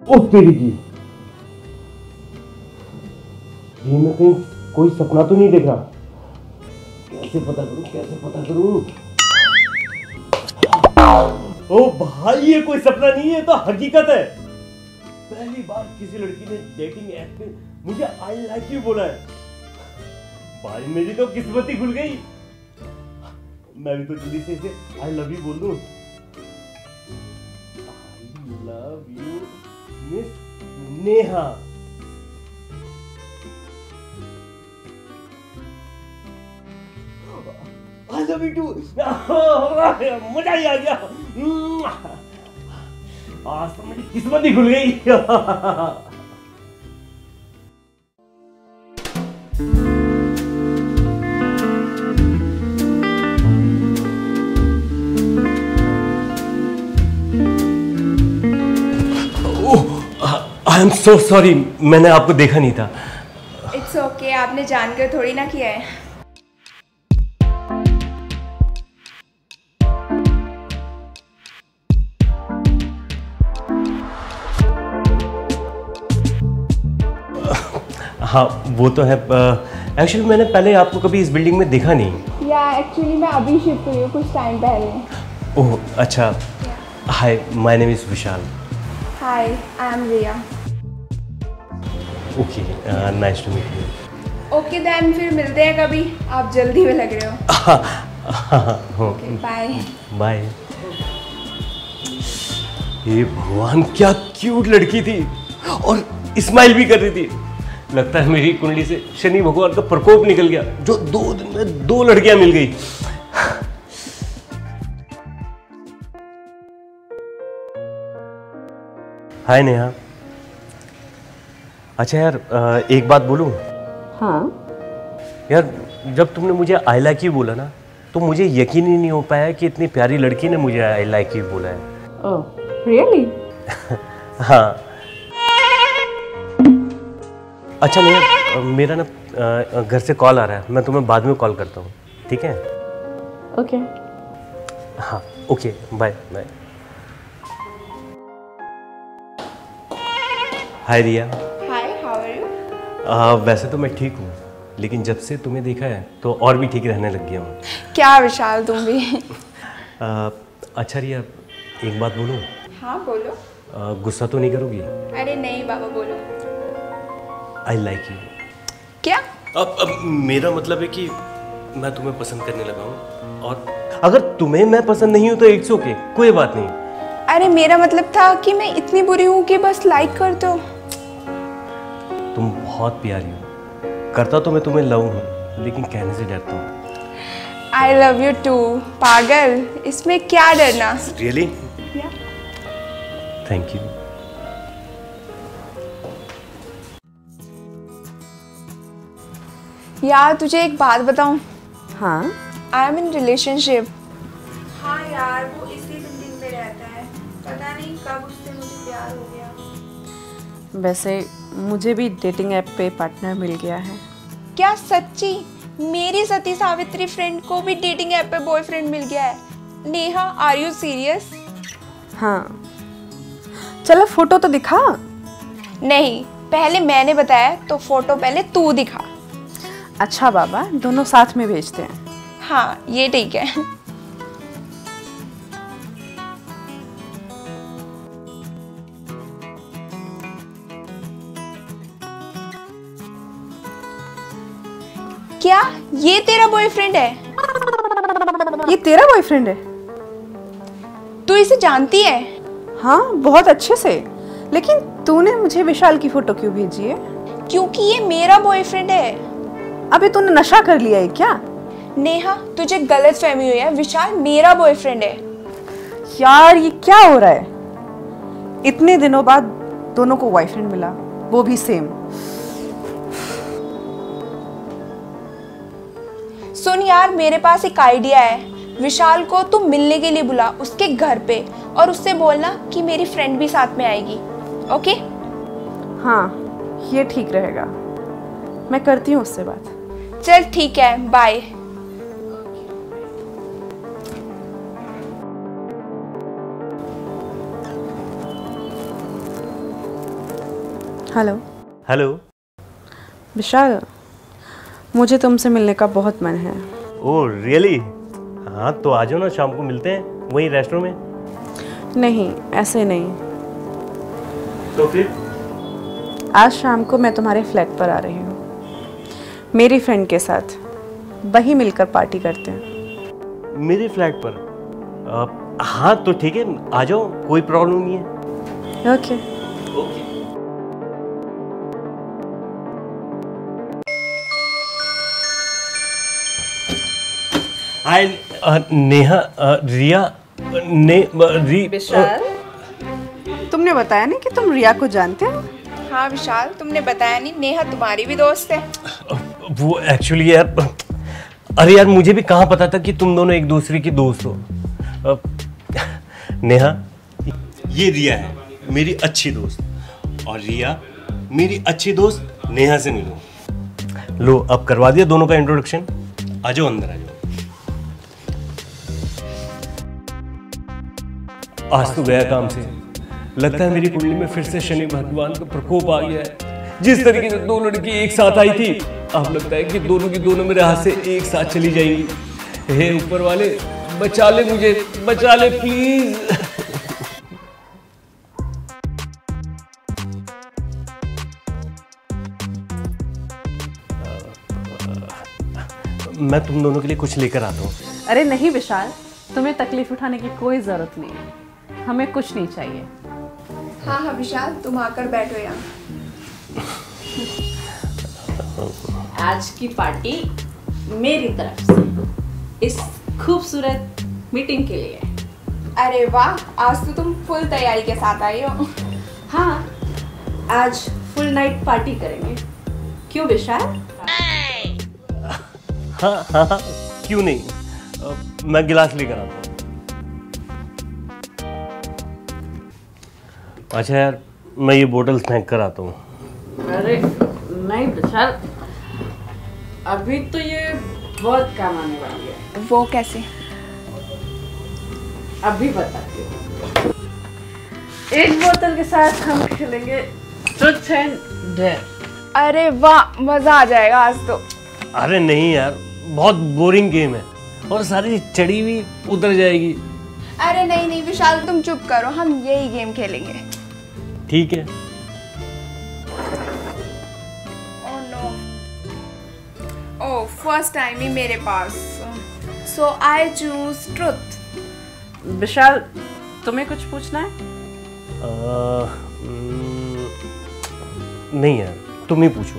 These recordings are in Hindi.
ओ तेरी की, ये मैं कहीं कोई सपना तो नहीं देख रहा। कैसे पता करूं, कैसे पता करूं? ओ भाई, ये कोई सपना नहीं है, तो हकीकत है। पहली बार किसी लड़की ने डेटिंग ऐप पे मुझे आई लाइक यू बोला है। भाई मेरी तो किस्मत ही खुल गई। मैं भी तो जल्दी से इसे आई लव यू बोल दूं। I love you miss Neha. I love you too. मजा ही आ गया। आज तो मेरी किस्मत ही खुल गई। आई एम सो सॉरी, मैंने आपको देखा नहीं था। इट्स ओके, आपने जानकर थोड़ी ना किया है। हाँ वो तो है। एक्चुअली मैंने पहले आपको कभी इस बिल्डिंग में देखा नहीं। या एक्चुअली मैं अभी शिफ्ट हुई हूँ कुछ टाइम पहले। ओह अच्छा। Hi, my name is Vishal. Hi, I am Riya. Okay, nice to meet you. Okay then, फिर मिलते हैं कभी। आप जल्दी में लग रहे हो। Bye bye. ये भगवान, क्या क्यूट लड़की थी और स्माइल भी कर रही थी। लगता है मेरी कुंडली से शनि भगवान का प्रकोप निकल गया, जो 2 दिन में 2 लड़कियां मिल गई। हाय नेहा। अच्छा यार, एक बात बोलूं? हाँ यार, जब तुमने मुझे आई लाइक यू बोला ना, तो मुझे यकीन ही नहीं हो पाया कि इतनी प्यारी लड़की ने मुझे आई लाइक यू बोला है। Oh really? हाँ। अच्छा नेहा, मेरा ना घर से कॉल आ रहा है, मैं तुम्हें बाद में कॉल करता हूँ, ठीक है? ओके। हाँ okay, bye bye. Hi Riya. Hi, how are you? वैसे तो मैं ठीक हूँ, लेकिन जब से तुम्हें देखा है तो और भी ठीक रहने लग गया हूँ। क्या विशाल, तुम भी? अच्छा रिया, एक बात बोलूँ? हाँ बोलो। गुस्सा तो नहीं करोगी? अरे नहीं बाबा, बोलो। I like you. क्या? अब मेरा मतलब है कि मैं तुम्हें पसंद करने लगा हूँ, और अगर तुम्हें मैं पसंद नहीं हूँ तो इट्स ओके, कोई बात नहीं। अरे मेरा मतलब था कि मैं इतनी बुरी हूँ कि बस लाइक कर दो। तुम बहुत प्यारी हो। करता तो मैं तुम्हें लव हूँ, लेकिन कहने से डरता हूँ। I love you too. पागल, इसमें क्या डरना? रियली? Thank you. यार तुझे एक बात बताऊं? हाँ आई एम इन रिलेशनशिप। हाँ यार, वो इसी बिल्डिंग में रहता है। पता नहीं कब उससे मुझे प्यार हो गया। वैसे मुझे भी डेटिंग ऐप पे पार्टनर मिल गया है। क्या सच्ची? मेरी सती सावित्री फ्रेंड को भी डेटिंग ऐप पे बॉयफ्रेंड मिल गया है। Neha, are you serious? हाँ चलो फोटो तो दिखा। नहीं, पहले मैंने बताया तो फोटो पहले तू दिखा। अच्छा बाबा, दोनों साथ में भेजते हैं। हाँ ये ठीक है। क्या ये तेरा बॉयफ्रेंड है? ये तेरा बॉयफ्रेंड है? तू इसे जानती है? हाँ बहुत अच्छे से, लेकिन तूने मुझे विशाल की फोटो क्यों भेजी है? क्योंकि ये मेरा बॉयफ्रेंड है। अबे तूने नशा कर लिया है क्या? नेहा, तुझे गलत फहमी हुई है। विशाल मेरा बॉयफ्रेंड है। यार ये क्या हो रहा है? इतने दिनों बाद दोनों को बॉयफ्रेंड मिला, वो भी सेम। सुन यार, मेरे पास एक आइडिया है। विशाल को तू मिलने के लिए बुला उसके घर पे, और उससे बोलना कि मेरी फ्रेंड भी साथ में आएगी। ओके? हाँ ये ठीक रहेगा, मैं करती हूँ उससे बात। चल ठीक है, बाय। हेलो। हेलो। विशाल, मुझे तुमसे मिलने का बहुत मन है। Oh really? हाँ तो आ जाओ ना, शाम को मिलते हैं वहीं रेस्टोरेंट में। नहीं, ऐसे नहीं। तो फिर? आज शाम को मैं तुम्हारे फ्लैट पर आ रही हूँ मेरी फ्रेंड के साथ। वहीं मिलकर पार्टी करते हैं। मेरे फ्लैट पर? हाँ तो ठीक है, आ जाओ, कोई प्रॉब्लम नहीं है। Okay. Okay. Hi Neha, Riya, Vishal, तुमने बताया नहीं कि तुम रिया को जानते हो? हाँ विशाल, तुमने बताया नहीं नेहा तुम्हारी भी दोस्त है। वो एक्चुअली यार, अरे यार मुझे भी कहाँ पता था कि तुम दोनों एक दूसरे की दोस्त हो। नेहा, ये रिया है मेरी अच्छी दोस्त, और रिया मेरी अच्छी दोस्त नेहा से मिलो। लो अब करवा दिया दोनों का इंट्रोडक्शन। आ जाओ अंदर, आ जाओ। आज तो गया काम से, लगता है मेरी कुंडली में फिर से शनि भगवान का प्रकोप आ गया है। जिस तरीके से दो लड़की एक साथ आई थी, अब लगता है कि दोनों की दोनों मेरे हाथ से एक साथ चली जाएंगी। हे ऊपर वाले, बचा ले मुझे, बचा ले प्लीज। मैं तुम दोनों के लिए कुछ लेकर आता हूँ। अरे नहीं विशाल, तुम्हें तकलीफ उठाने की कोई जरूरत नहीं है। हमें कुछ नहीं चाहिए। हाँ हाँ विशाल, तुम आकर बैठो यहाँ। आज की पार्टी मेरी तरफ से इस खूबसूरत मीटिंग के लिए। अरे वाह, आज तो तुम फुल तैयारी के साथ आई हो। हाँ, आज फुल नाइट पार्टी करेंगे। क्यों विशाल? हाँ हाँ हाँ, क्यों नहीं। मैं गिलास लेकर आता हूँ। अच्छा यार, मैं ये बोतल फेंक कर आता हूँ। अरे नहीं विशाल, अभी तो ये बहुत काम आने वाली है। वो कैसे? अभी बताती हूँ। एक बोतल के साथ हम खेलेंगे ट्रुथ एंड डेयर। अरे वाह, मजा आ जाएगा आज तो। अरे नहीं यार, बहुत बोरिंग गेम है और सारी चढ़ी हुई उतर जाएगी। अरे नहीं नहीं विशाल, तुम चुप करो, हम यही गेम खेलेंगे। ठीक है। Oh no, oh first time ही मेरे पास। सो आई चूज ट्रुथ। विशाल, तुम्हें कुछ पूछना है? नहीं यार, तुम ही पूछो।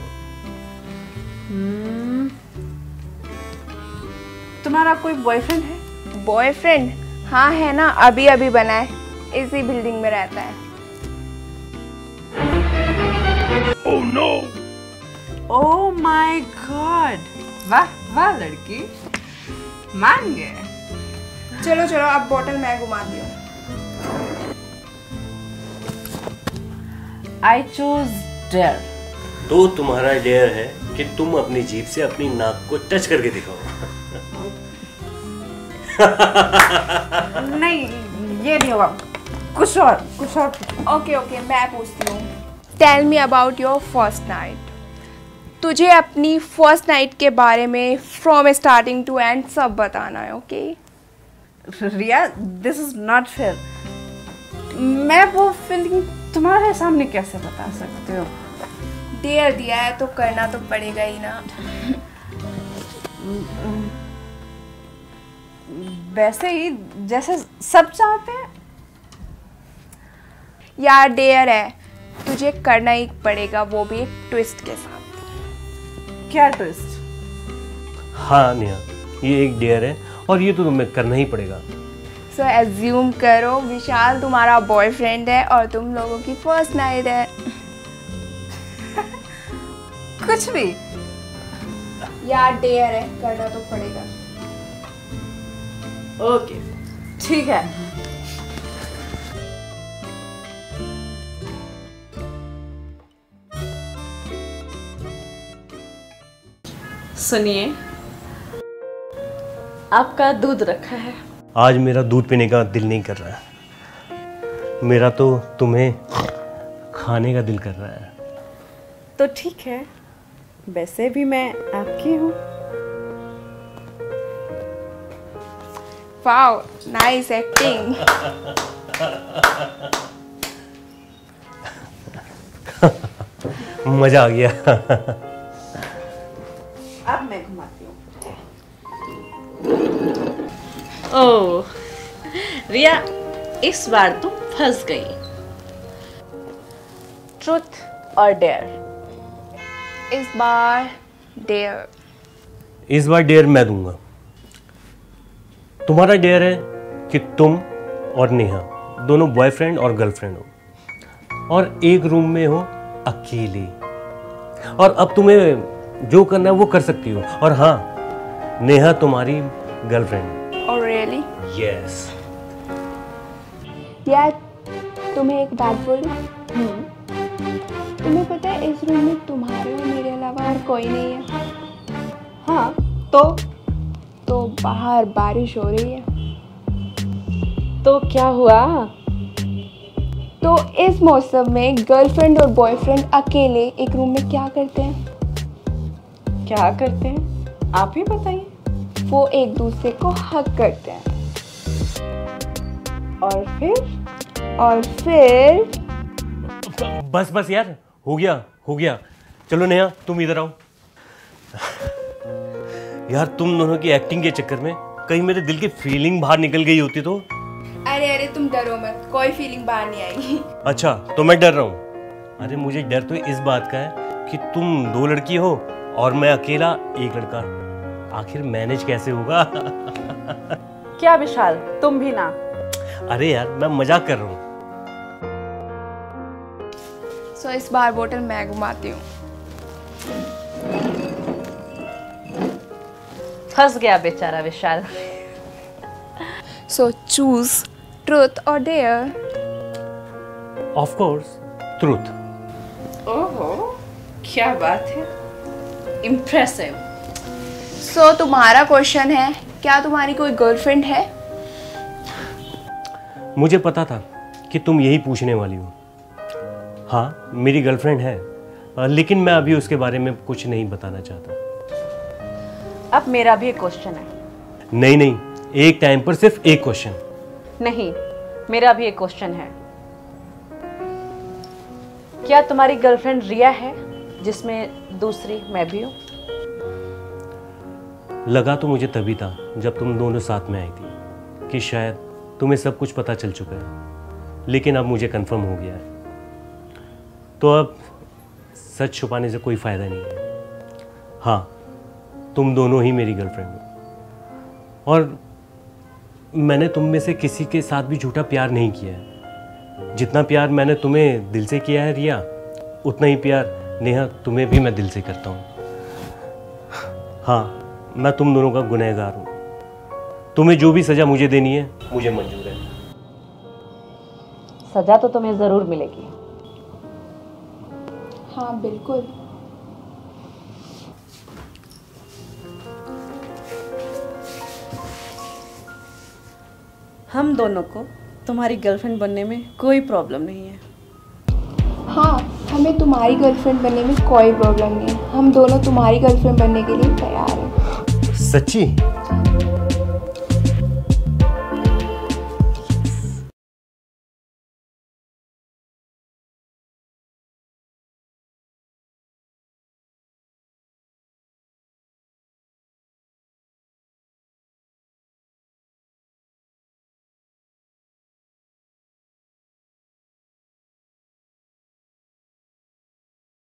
तुम्हारा कोई बॉयफ्रेंड है? बॉयफ्रेंड? हाँ है ना, अभी अभी बना है, इसी बिल्डिंग में रहता है। Oh no! Oh my god! वाह वाह लड़की, मान गए। चलो चलो, अब बोतल मैं घुमाती हूँ। I choose dare. तो तुम्हारा डेयर है कि तुम अपनी जीभ से अपनी नाक को टच करके दिखाओ। नहीं, ये नहीं होगा, कुछ और कुछ और। ओके ओके, मैं पूछती हूँ। Tell me about your first night. तुझे अपनी फर्स्ट नाइट के बारे में फ्रॉम स्टार्टिंग टू एंड सब बताना है। Okay Riya, this is not fair. मैं वो फीलिंग तुम्हारे सामने कैसे बता सकती हूँ? डेयर दिया है तो करना तो पड़ेगा ही ना। वैसे ही जैसे सब चाहते हैं। यार डेयर है, तुझे करना ही पड़ेगा, वो भी एक ट्विस्ट के साथ। क्या ट्विस्ट? हाँ नेहा, ये एक डेयर है और ये तो तुम्हें करना ही पड़ेगा। सो एज्यूम करो विशाल तुम्हारा बॉयफ्रेंड है और तुम लोगों की फर्स्ट नाइट है। कुछ भी। यार डेयर है, करना तो पड़ेगा। ओके, ठीक है। सुनिए, आपका दूध रखा है। आज मेरा दूध पीने का दिल नहीं कर रहा है, मेरा तो तुम्हें खाने का दिल कर रहा है। तो ठीक है, वैसे भी मैं आपकी हूँ। Wow, nice acting. मजा आ गया। अब मैं घुमाती हूँ। ओह रिया, इस बार तुम फंस गई। ट्रुथ और डेयर? इस बार डेयर। इस बार डेयर मैं दूंगा। तुम्हारा डेयर है कि तुम और नेहा दोनों बॉयफ्रेंड और गर्लफ्रेंड हो और एक रूम में हो अकेले, और अब तुम्हें जो करना है वो कर सकती हो। और हाँ, नेहा तुम्हारी गर्लफ्रेंड। और रियली? यस। यार तुम्हें एक बात बोलूं? तुम्हें पता है इस रूम में तुम्हारे और मेरे अलावा और कोई नहीं है। हाँ, तो बाहर बारिश हो रही है। तो क्या हुआ? तो इस मौसम में गर्लफ्रेंड और बॉयफ्रेंड अकेले एक रूम में क्या करते हैं? क्या करते हैं आप ही बताइए। वो एक दूसरे को हग करते हैं। और फिर बस बस यार, हो गया। चलो नेहा, तुम इधर आओ। यार तुम दोनों की एक्टिंग के चक्कर में कहीं मेरे दिल की फीलिंग बाहर निकल गई होती तो। अरे तुम डरो मत, कोई फीलिंग बाहर नहीं आएगी। अच्छा, तो मैं डर रहा हूँ? अरे मुझे डर तो इस बात का है कि तुम दो लड़की हो और मैं अकेला एक लड़का। आखिर मैनेज कैसे होगा? क्या विशाल, तुम भी ना। अरे यार मैं मजाक कर रहा हूँ। सो इस बार बोतल मैं घुमाती हूँ। फंस गया बेचारा विशाल। सो चूज ट्रुथ और डेयर। Of course truth. ओहो, क्या बात है, इम्प्रेसिव। सो तुम्हारा क्वेश्चन है, क्या तुम्हारी कोई गर्लफ्रेंड है? मुझे पता था कि तुम यही पूछने वाली हो। हाँ, मेरी गर्लफ्रेंड है, लेकिन मैं अभी उसके बारे में कुछ नहीं बताना चाहता। अब मेरा भी एक क्वेश्चन है। नहीं, एक टाइम पर सिर्फ एक क्वेश्चन। नहीं, मेरा भी एक क्वेश्चन है। क्या तुम्हारी गर्लफ्रेंड रिया है, जिसमें दूसरी मैं भी हूँ? लगा तो मुझे तभी था जब तुम दोनों साथ में आई थी कि शायद तुम्हें सब कुछ पता चल चुका है, लेकिन अब मुझे कंफर्म हो गया है। तो अब सच छुपाने से कोई फायदा नहीं है। हाँ, तुम दोनों ही मेरी गर्लफ्रेंड हो और मैंने तुम में से किसी के साथ भी झूठा प्यार नहीं किया है। जितना प्यार मैंने तुम्हें दिल से किया है रिया, उतना ही प्यार नेहा तुम्हें भी मैं दिल से करता हूँ। हाँ, मैं तुम दोनों का गुनहगार हूँ। तुम्हें जो भी सजा मुझे देनी है मुझे मंजूर है। सजा तो तुम्हें जरूर मिलेगी। हाँ बिल्कुल। हम दोनों को तुम्हारी गर्लफ्रेंड बनने में कोई प्रॉब्लम नहीं है। हाँ, हमें तुम्हारी गर्लफ्रेंड बनने में कोई प्रॉब्लम नहीं है। हम दोनों तुम्हारी गर्लफ्रेंड बनने के लिए तैयार हैं। सच्ची?